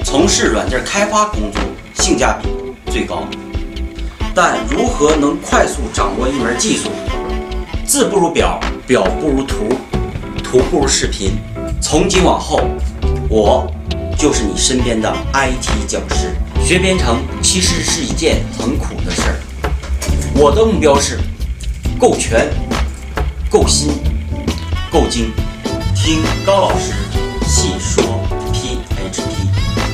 从事软件开发工作性价比最高。但如何能快速掌握一门技术？字不如表，表不如图，图不如视频。从今往后，我就是你身边的 IT 讲师。学编程其实是一件很苦的事儿。我的目标是够全、够新、够精。听高老师细说 PHP。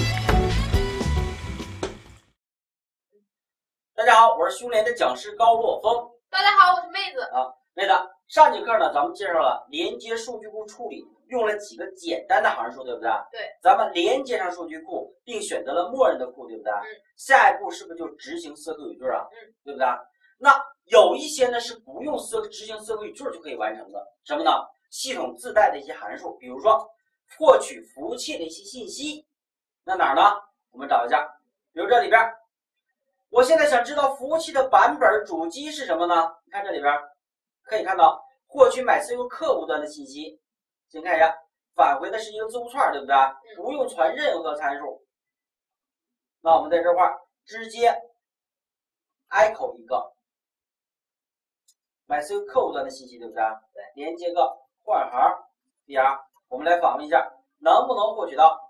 大家好，我是兄联的讲师高洛峰。 大家好，我是妹子。 妹子，上节课呢，咱们介绍了连接数据库处理，用了几个简单的函数，对不对？ 对。 咱们连接上数据库，并选择了默认的库，对不对？下一步是不是就执行circle语句啊？对不对？那有一些呢是不用执行circle语句就可以完成的，什么呢？系统自带的一些函数，比如说获取服务器的一些信息。那哪儿呢？我们找一下，比如这里边，我现在想知道服务器的版本主机是什么呢？你看这里边可以看到获取MySQL客户端的信息，先看一下，返回的是一个字符串，对不对？不用传任何参数。那我们在这块直接 echo 一个MySQL客户端的信息，对不对？对，连接个换行 BR， 我们来访问一下，能不能获取到？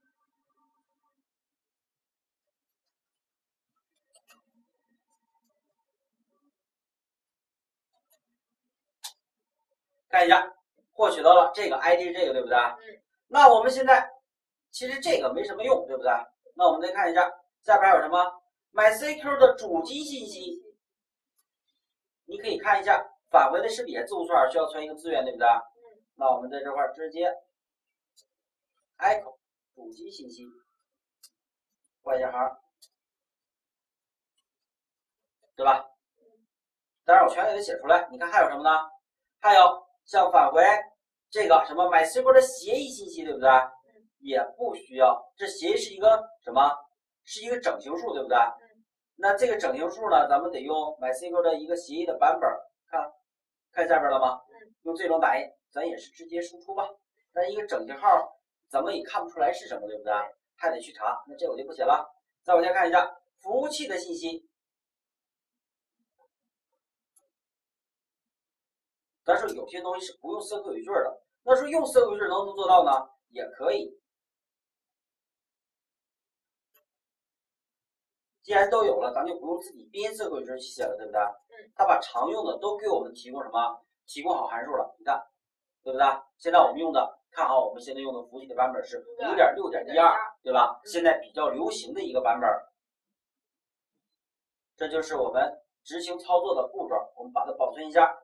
看一下，获取到了这个 ID 是这个，对不对？那我们现在其实这个没什么用，对不对？那我们再看一下，下边还有什么 MySQL 的主机信息，你可以看一下，返回的是也字符串，需要传一个资源，对不对？那我们在这块直接 echo 主机信息，换一下行，对吧？当然我全给它写出来。你看还有什么呢？还有像返回这个什么 MySQL 的协议信息，对不对？也不需要，这协议是一个什么？是一个整形数，对不对？那这个整形数呢，咱们得用 MySQL 的一个协议的版本，看下边了吗？用这种打印，咱也是直接输出吧。但一个整形号咱们也看不出来是什么，对不对？还得去查，那这我就不写了。再往下看一下服务器的信息。但是有些东西是不用circle语句的，那说用circle语句能不能做到呢？也可以。既然都有了，咱就不用自己编circle语句去写了，对不对？它把常用的都给我们提供什么？提供好函数了，你看，对不对？现在我们用的，看好我们现在用的服务器的版本是 5.6.12， 对吧？现在比较流行的一个版本。这就是我们执行操作的步骤，我们把它保存一下。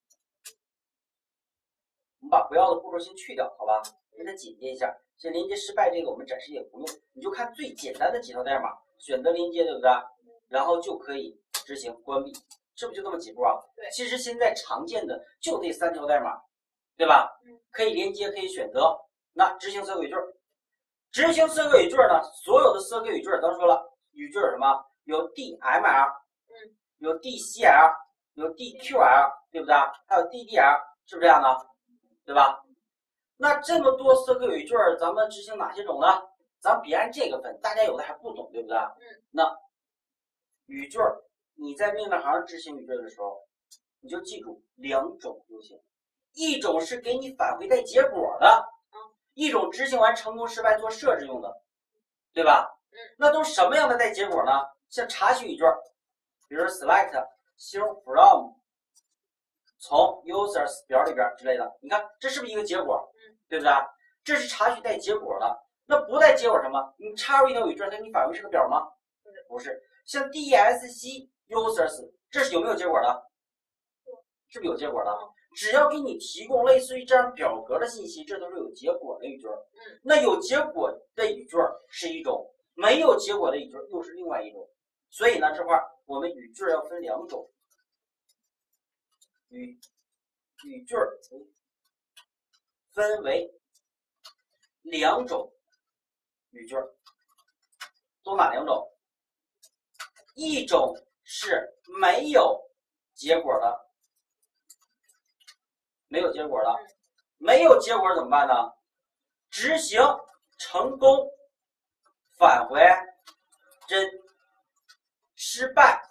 我们把不要的步骤先去掉，好吧？给它剪接一下。这连接失败这个我们暂时也不用，你就看最简单的几条代码，选择连接，对不对？然后就可以执行关闭，是不是就这么几步啊？对。其实现在常见的就这3条代码，对吧？可以连接，可以选择。那执行circle语句，执行circle语句呢，所有的circle语句，咱说了，语句有什么？有 DML， 有 DCL， 有 DQL， 对不对？还有 DDL， 是不是这样的？对吧？那这么多circle语句，咱们执行哪些种呢？咱别按这个分，大家有的还不懂，对不对？那语句，你在命令行执行语句的时候，你就记住2种就行。一种是给你返回带结果的，一种执行完成功失败做设置用的，对吧？那都什么样的带结果呢？像查询语句，比如说 select 星 from 从 users 表里边之类的，你看这是不是一个结果？对不对？这是查询带结果的。那不带结果什么？你插入一条语句，它给你返回是个表吗？不是。像 DESC users 这是有没有结果的？是不是有结果的？只要给你提供类似于这样表格的信息，这都是有结果的语句。那有结果的语句是一种，没有结果的语句又是另外一种。所以呢，这块我们语句要分2种。语句分为2种语句，都哪2种？一种是没有结果的，没有结果的，没有结果怎么办呢？执行成功返回真，失败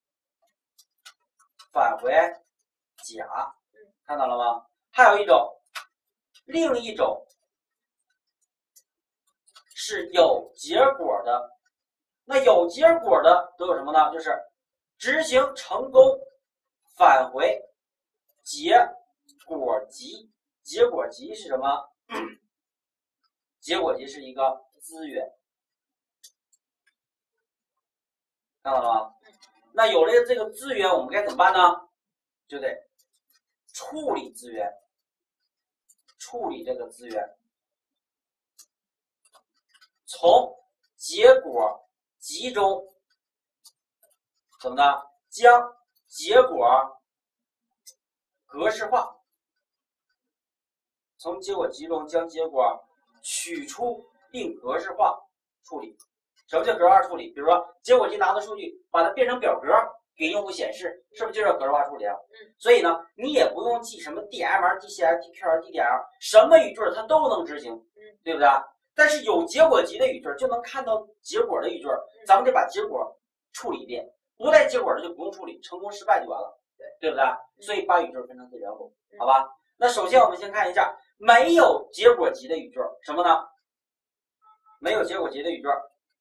返回假，看到了吗？还有一种，另一种是有结果的。那有结果的都有什么呢？就是执行成功返回结果集。结果集是什么？结果集是一个资源，看到了吗？那有了这个资源，我们该怎么办呢？就得处理资源，处理这个资源，从结果集中怎么的，将结果格式化，从结果集中将结果取出并格式化处理。什么叫格式化处理？比如说结果集拿的数据，把它变成表格给用户显示，是不是就叫格式化处理啊？所以呢，你也不用记什么 DML、DCL、DQL、DDL， 什么语句它都能执行，对不对？但是有结果集的语句就能看到结果的语句，咱们得把结果处理一遍，不带结果的就不用处理，成功失败就完了，对不对？所以把语句分成这两种，好吧？那首先我们先看一下没有结果集的语句，什么呢？没有结果集的语句，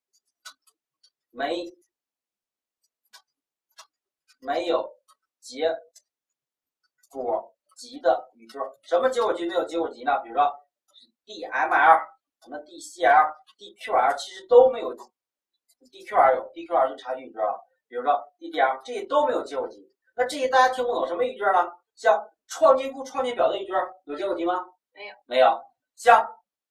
没有结果集的语句，什么结果集没有结果集呢？比如说 DML、什么 DCL、DQL， 其实都没有 ，DQL 有 DQL 就查询语句了。比如说 DDL， 这些都没有结果集。那这些大家听不懂什么语句呢？像创建库、创建表的语句有结果集吗？没有。像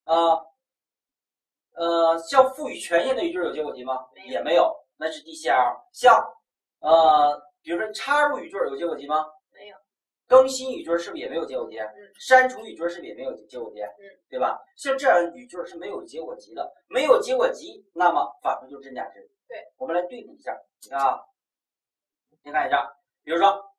像赋予权限的语句有结果集吗？也没有，那是 DCL。像比如说插入语句有结果集吗？没有。更新语句是不是也没有结果集？删除语句是不是也没有结果集？对吧？像这样语句是没有结果集的，没有结果集，那么返回就是真假值。对，我们来对比一下，你看啊，先看一下，比如说，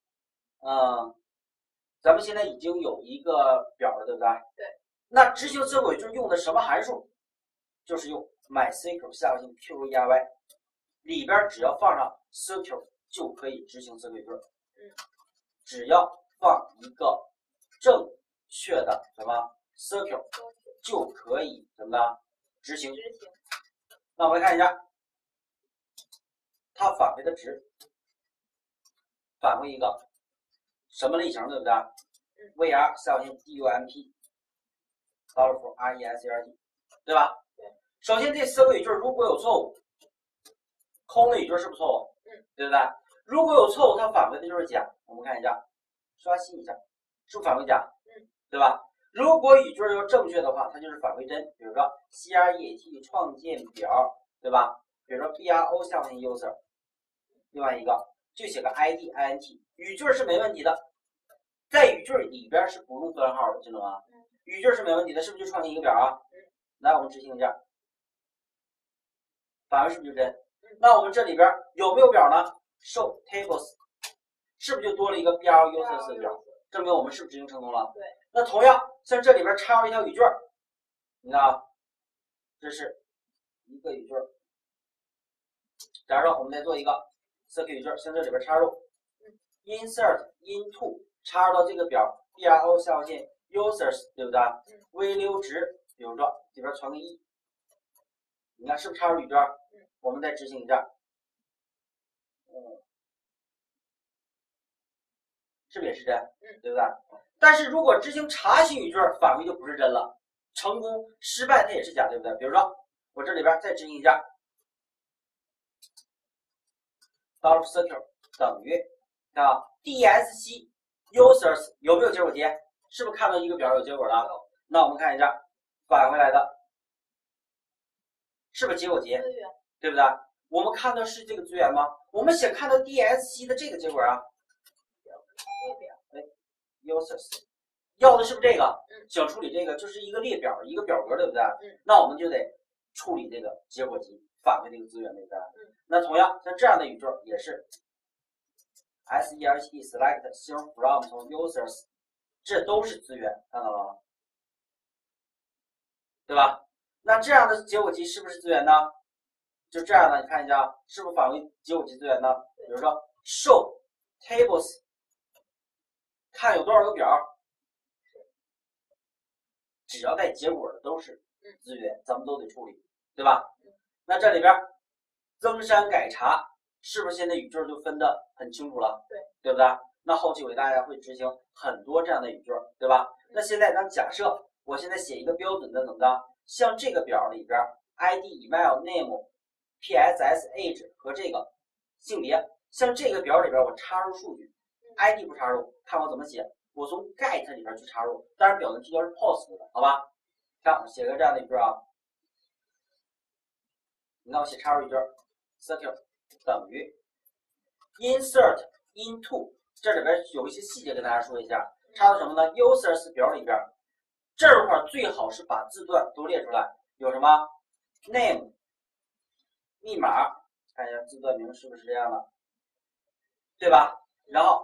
咱们现在已经有一个表了，对不对？对。那执行结果就是用的什么函数？就是用 MySQL 下划线 query 里边只要放上 SQL 就可以执行结果句。只要放一个正确的什么 SQL 就可以怎么的执行。那我们来看一下，它返回的值，返回一个什么类型，对不对？var 下划线 dump $result， 对吧？首先这4个语句如果有错误，空的语句是不是错误？对不对？如果有错误，它返回的就是假。我们看一下，刷新一下，是不是返回假？对吧？如果语句要正确的话，它就是返回真。比如说 create 创建表，对吧？比如说 bro 下划线 user， 另外一个就写个 id int， 语句是没问题的，在语句里边是不用分号的，知道吗？语句是没问题的，是不是就创建一个表啊？来，我们执行一下，返回是不是就真？那我们这里边有没有表呢 ？show tables 是不是就多了一个 bro user 的表？证明我们是不是执行成功了？对。那同样，像这里边插入一条语句，你看啊，这是一个语句。假如说我们再做一个 SQL 语句，像这里边插入 insert into 插入到这个表 bro 下划线 users， 对不对？微流值，比如说里边传个1，你看是不是插入语句？我们再执行一下，是不是也是真？对不对？但是如果执行查询语句，返回就不是真了，成功失败它也是假，对不对？比如说我这里边再执行一下，$SQL 等于啊 DSC users 有没有结果集？是不是看到一个表有结果了？那我们看一下返回来的，是不是结果集？对不对？我们看到是这个资源吗？我们想看到 DSC 的这个结果啊。users 要的是不是这个？想处理这个就是一个列表，一个表格，对不对？那我们就得处理这个结果集，返回这个资源，对不对？那同样像这样的语句也是 SERT select 星 from 从 users， 这都是资源，看到了吗？对吧？那这样的结果集是不是资源呢？ 就这样呢，你看一下，是不是返回结果级资源呢？比如说 show tables， 看有多少个表，只要带结果的都是资源，咱们都得处理，对吧？那这里边增删改查，是不是现在语句就分得很清楚了？对不对？那后期我给大家会执行很多这样的语句，对吧？那现在咱假设我现在写一个标准的怎么着，像这个表里边 ID email name PSS age 和这个性别，像这个表里边我插入数据 ID 不插入，看我怎么写，我从 get 里边去插入，当然表的提交是 post 的，好吧？看我写个这样的语句啊，你看我写插入语句 circle 等于 insert into， 这里边有一些细节跟大家说一下，插到什么呢 ？users 表里边这块最好是把字段都列出来，有什么 name 密码，看一下字段名是不是这样的，对吧？然后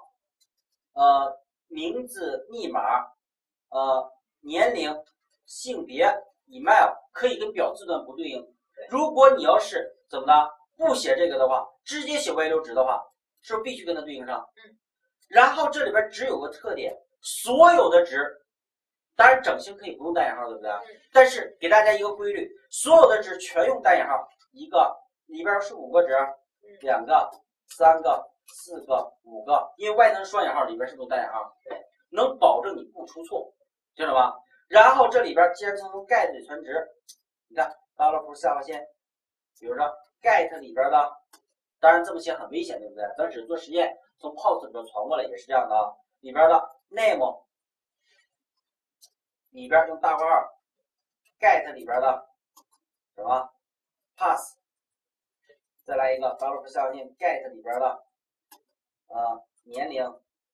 名字、密码、年龄、性别、email 可以跟表字段不对应。如果你要是怎么的不写这个的话，直接写外流值的话，是不是必须跟它对应上？然后这里边只有个特点，所有的值，当然整形可以不用单引号，对不对？但是给大家一个规律，所有的值全用单引号，一个里边是5个值，2个、3个、4个、5个，因为外层双引号里边是不是单引号？能保证你不出错，知道吗？然后这里边既然从 get 里存值，你看$下划线，比如说 get 里边的，当然这么写很危险，对不对？咱只是做实验，从 post 里边传过来也是这样的啊。里边的 name 里边用大括号 get 里边的什么 pass， 再来一个下划线 get 里边的年龄，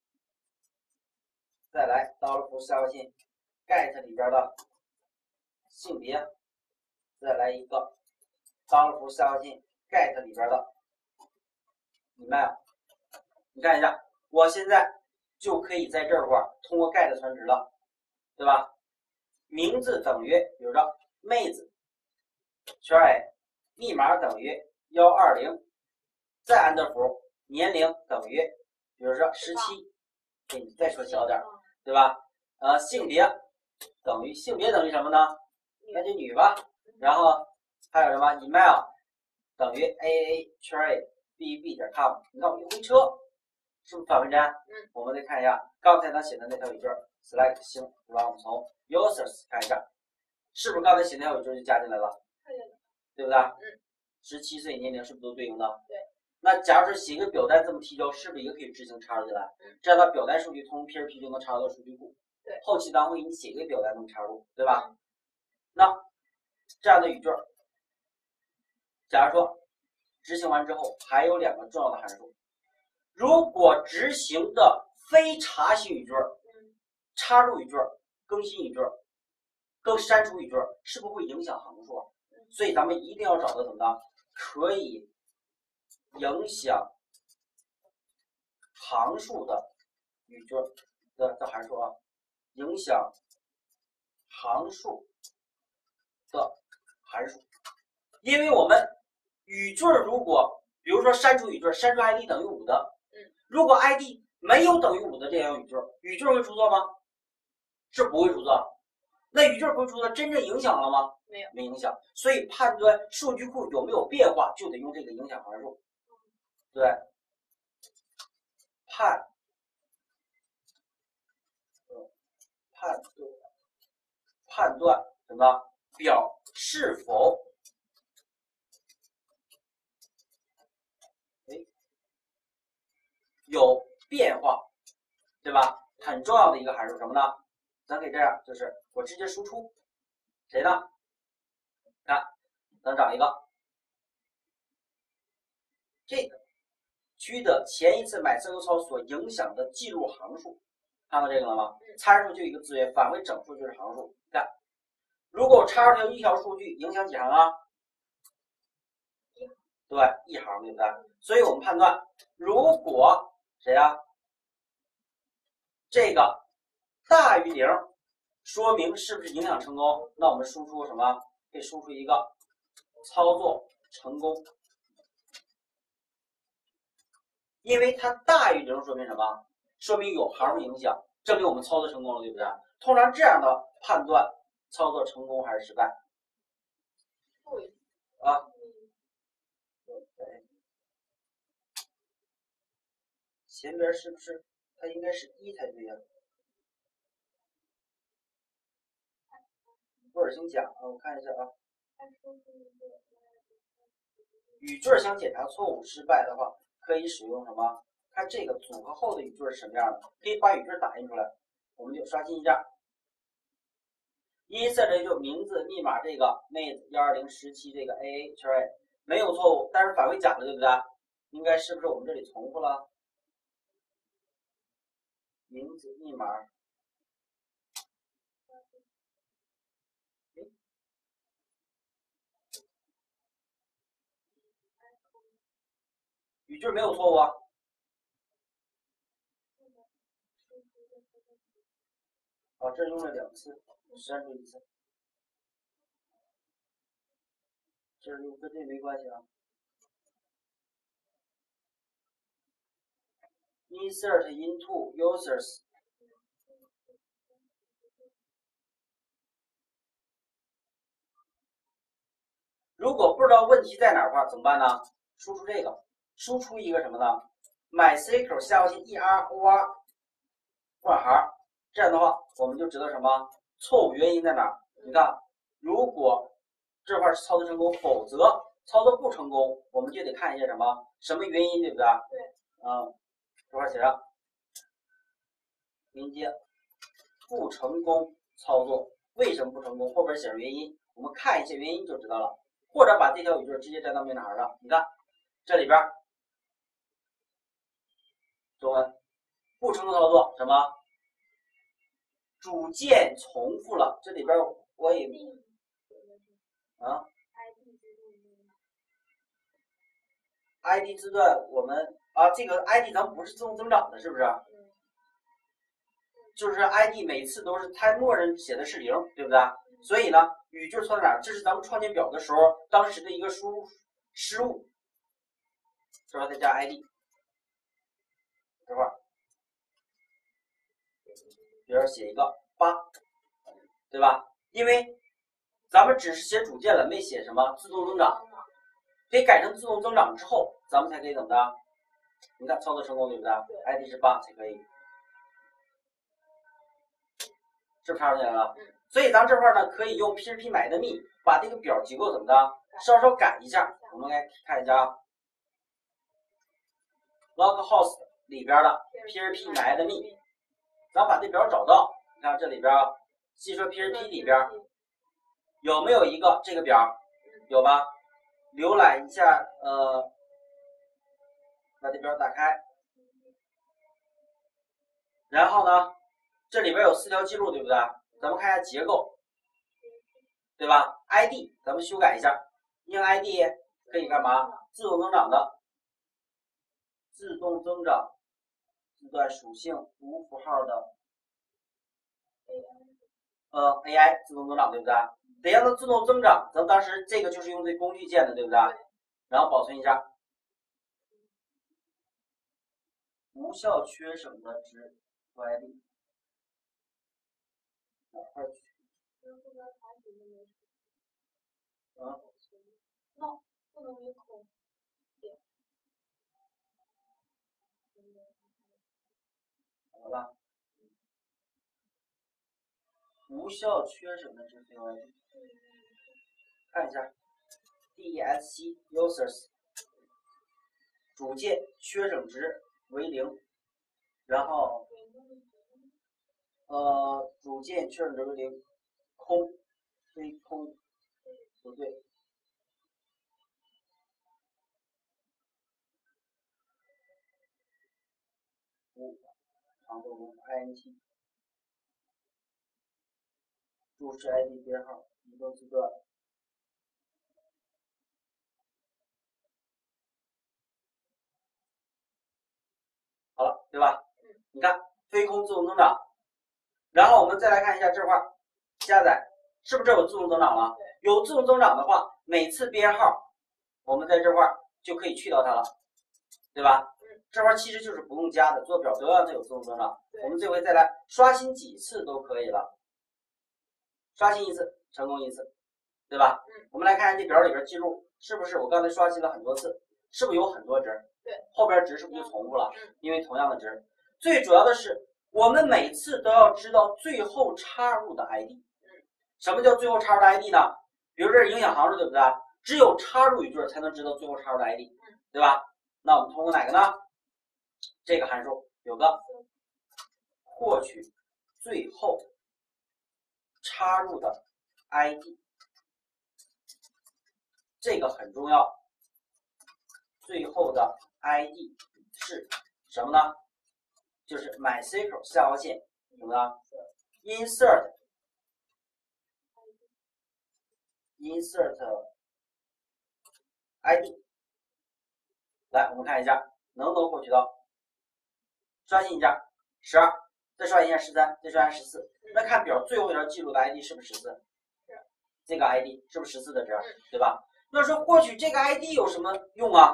再来下划线 get 里边的性别，再来一个下划线 get 里边的 email。你看一下，我现在就可以在这块通过 get 存值了，对吧？名字等于，比如说妹子，圈 A， 密码等于120，再安德符，年龄等于，比如说17，给你再说小点，对吧？性别等于什么呢？那就女吧。然后还有什么 email 等于 aaa 圈 A bb.com。你看我一回车，是不是返回站？我们再看一下刚才咱写的那条语句 select 星，对吧？我们从 users 看一下，是不是刚才写那条语句就加进来了？对不对？17岁年龄是不是都对应的？对。那假如说写一个表单这么提交，是不是也可以执行插入进来？这样的表单数据通 PHP 就能插入到数据库。对。后期咱会给你写一个表单能插入，对吧？那这样的语句，假如说执行完之后，还有2个重要的函数。如果执行的非查询语句、插入语句、更新语句、删除语句，是不是会影响行数？所以咱们一定要找到怎么的可以影响行数的语句的函数啊，影响行数的函数。因为我们语句如果比如说删除语句，删除 ID 等于5的，如果 ID 没有等于5的这样语句会出错吗？是不会出错。那语句不会出错，真正影响了吗？没影响。所以判断数据库有没有变化，就得用这个影响函数。对，判断什么表是否有变化，对吧？很重要的一个函数什么呢？咱可以这样，就是我直接输出谁呢？看，咱找一个这个区的前一次买自由操所影响的记录行数，看到这个了吗？参数就一个资源，返回整数就是行数。看，如果我插入一条数据，影响几行啊？对，1行，对不对？所以我们判断，如果谁啊？这个大于0，说明是不是影响成功？那我们输出什么？可以输出一个操作成功，因为它大于0，说明什么？说明有函数影响，证明我们操作成功了，对不对？通常这样的判断，操作成功还是失败？啊，对，前边是不是它应该是1才对呀？布尔星甲啊，我看一下啊。语句想检查错误失败的话，可以使用什么？看这个组合后的语句是什么样的，可以把语句打印出来，我们就刷新一下。insert 就名字密码这个妹子12017这个 AA 圈 A 没有错误，但是返回假的，对不对？应该是不是我们这里重复了？名字密码。语句没有错误啊。啊，这用了2次，删除1次。这用跟这没关系啊。Insert into users。如果不知道问题在哪儿的话，怎么办呢？输出这个，输出一个什么呢 ？MySQL 下划线 error 换行，这样的话我们就知道什么错误原因在哪儿。你看，如果这块是操作成功，否则操作不成功，我们就得看一下什么原因，对不对？对。这块写上连接不成功操作，为什么不成功？后边写上原因，我们看一下原因就知道了。或者把这条语句直接粘到命令行上，你看这里边中文不成功操作什么？组件重复了，这里边我也啊 ，ID 字段我们这个 ID 咱们不是自动增长的，是不是？就是 ID 每次都是它默认写的是0，对不对？所以呢，语句错在哪儿？这是咱们创建表的时候当时的一个输入失误，这块再加 ID， 这块比如写一个8，对吧？因为咱们只是写组件了，没写什么自动增长，得改成自动增长之后，咱们才可以怎么的？你看操作成功，对不对 ？ID 是8才可以，是不是插进来了？所以咱这块呢，可以用 PHP 买的密把这个表结构怎么的稍稍改一下。我们来看一下啊 ，localhost 里边的 PHP 买的密，咱把这表找到。你看这里边啊，细说 PHP 里边有没有一个这个表？有吧？浏览一下，把这表打开，然后呢，这里边有4条记录，对不对？咱们看一下结构，对吧 ？ID 咱们修改一下，因为 ID 可以干嘛？自动增长的，自动增长字段属性无符号的AI 自动增长，对不对？得让它自动增长，咱当时这个就是用这工具键的，对不对？然后保存一下，无效缺省的值和 ID 哪块去？ 不能没空。 好了，无效缺省的值非 ID， 看一下 DESC users 组件缺省值为0，然后组件确认值为0，空非空不对。常做工 int 注释 ID 编号移动字段。好了，对吧？你看非空自动增长，然后我们再来看一下这块下载，是不是有自动增长了？有自动增长的话，每次编号我们在这块就可以去掉它了，对吧？这块其实就是不用加的，做表都让它有自动增长。我们这回再来刷新几次都可以了，刷新一次成功一次，对吧？我们来看看这表里边记录是不是我刚才刷新了很多次，是不是有很多值？ 对， 后边值是不是就重复了？因为同样的值。最主要的是我们每次都要知道最后插入的 ID。什么叫最后插入的 ID 呢？比如这是影响函数，对不对？只有插入语句才能知道最后插入的 ID， 对吧？那我们通过哪个呢？这个函数有个获取最后插入的 ID， 这个很重要。最后的 ID 是什么呢？就是 MySQL 下划线什么呢 ？insert ID。来，我们看一下能不能获取到。刷新一下12，再刷新一下13，再刷新14。那看表最后一条记录的 ID 是不是14？是。这个 ID 是不是14的值？对吧？那说获取这个 ID 有什么用啊？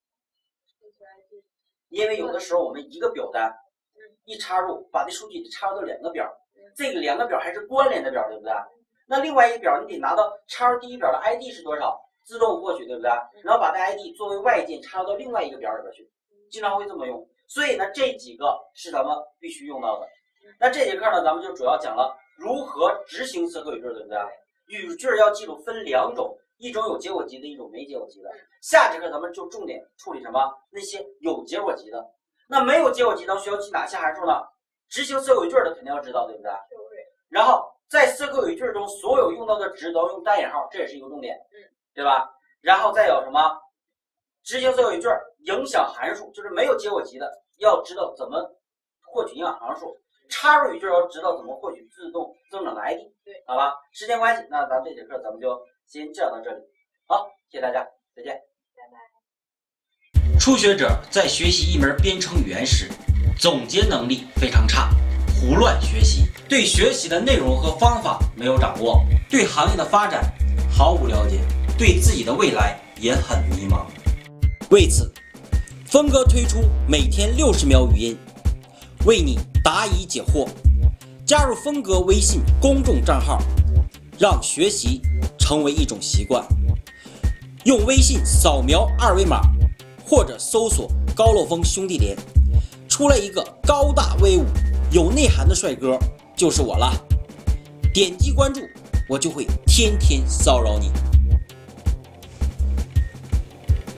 因为有的时候我们一个表单一插入，把这数据插入到2个表，这个2个表还是关联的表，对不对？那另外一个表你得拿到插入第一表的 ID 是多少，自动获取，对不对？然后把这 ID 作为外键插入到另外一个表里边去，经常会这么用。所以呢，这几个是咱们必须用到的。那这节课呢，咱们就主要讲了如何执行色刻语句，对不对？语句要记住分2种，一种有结果集的，一种没结果集的。下节课咱们就重点处理什么？那些有结果集的。那没有结果集的需要记哪些函数呢？执行色刻语句的肯定要知道，对不对？然后在色刻语句中所有用到的值都要用单引号，这也是一个重点，对吧？然后再有什么？执行色刻语句影响函数，就是没有结果集的，要知道怎么获取影响函数；插入语句要知道怎么获取自动增长的 ID。对，好吧？时间关系，那咱们这节课咱们就先讲到这里。好，谢谢大家，再见。 拜拜。 初学者在学习一门编程语言时，总结能力非常差，胡乱学习，对学习的内容和方法没有掌握，对行业的发展毫无了解，对自己的未来也很迷茫。为此，峰哥推出每天60秒语音，为你答疑解惑。加入峰哥微信公众账号，让学习成为一种习惯。用微信扫描2维码，或者搜索高漏峰兄弟连，出来一个高大威武、有内涵的帅哥，就是我了。点击关注，我就会天天骚扰你。